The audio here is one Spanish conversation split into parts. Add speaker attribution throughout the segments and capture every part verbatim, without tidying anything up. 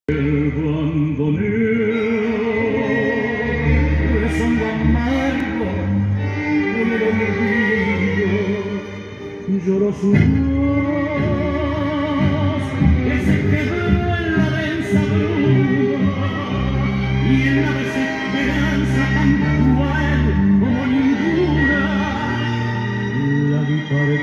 Speaker 1: El bandoneo, rezando amargo, con el olvido, lloró su voz, que se quedó en la densa bruma, y en la desesperanza tan cruel como ninguna, la vi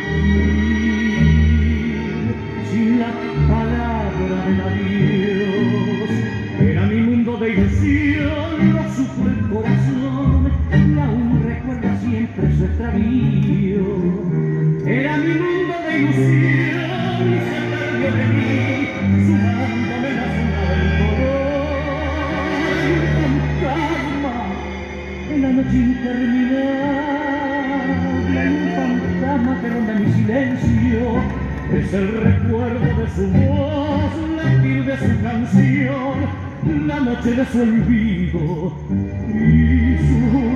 Speaker 1: partir sin la palabra del adiós. Era mi mundo de ilusión, lo supo el corazón, y aún recuerda siempre su extravío. Era mi mundo de ilusión y se perdió de mí, sumándome la zona del dolor. Un fantasma en la noche interminable, un fantasma que ronda mi silencio. Es el recuerdo de su voz, latir de su canción, la noche de su olvido y su